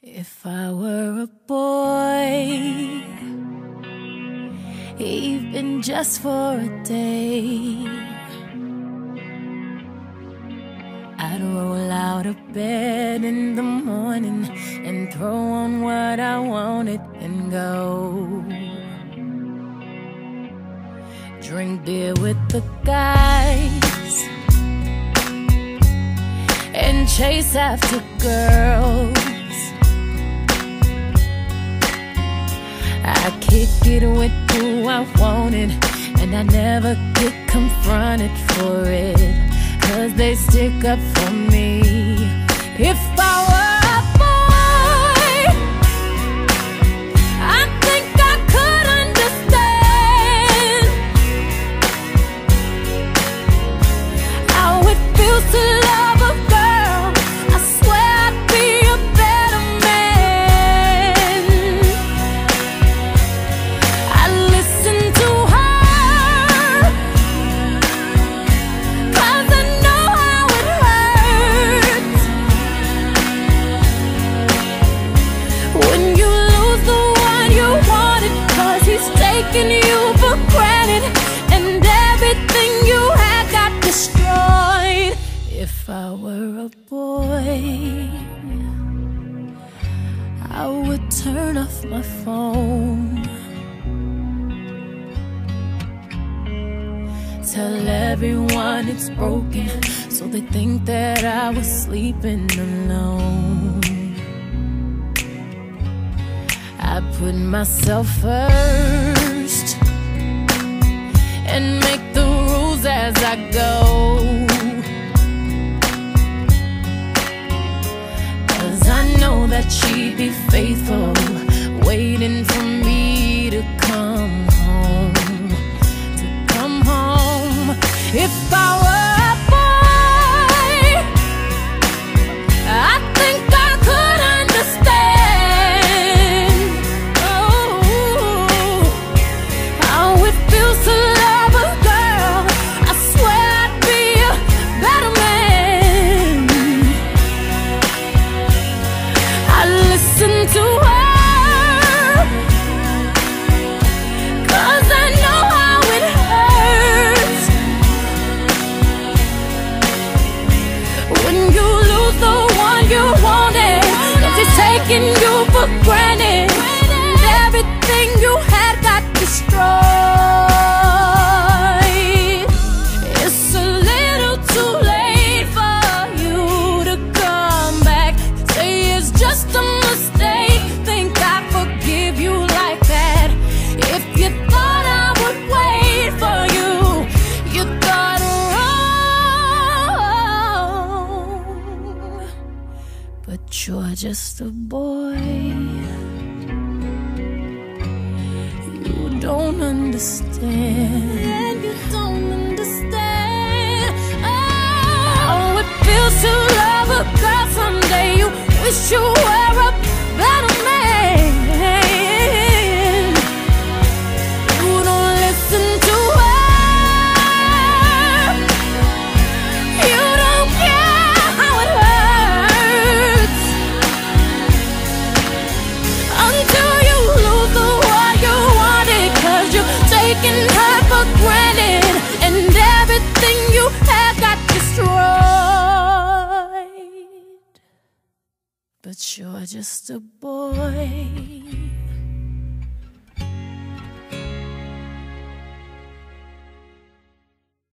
If I were a boy, even just for a day, I'd roll out of bed in the morning and throw on what I wanted and go drink beer with the guys and chase after girls. I kick it with who I wanted, and I never get confronted for it, 'cause they stick up for me. If I were a boy, I think I could understand how it feels to love a girl. I swear I'd be a better man. I listen to her, 'cause I know how it hurts when you lose the one you wanted, 'cause he's taking you for granted and everything you had got destroyed. If I were a boy, I would turn off my phone, tell everyone it's broken, so they think that I was sleeping alone. I put myself first and make the rules as I go, 'cause I know that she'd be faithful, waiting for me to come home, to come home. If I were a boy, I think I could understand, oh, how it feels to love a girl. I swear I'd be a better man. I listen to her, 'cause I know how it hurts when you lose the one you wanted, 'cause he's taking you for granted and everything you had got destroyed. It's a little too late for you to come back, say it's just a mistake, think I forgive you like that. If you thought I would wait for you, you thought wrong. But you're just a boy, you don't understand. You don't understand how it feels to love a girl. Someday you wish you were a better man. You don't listen to her, you don't care how it hurts until you lose the one you wanted, 'cause you're taking her for granted and everything you had got destroyed. But you're just a boy,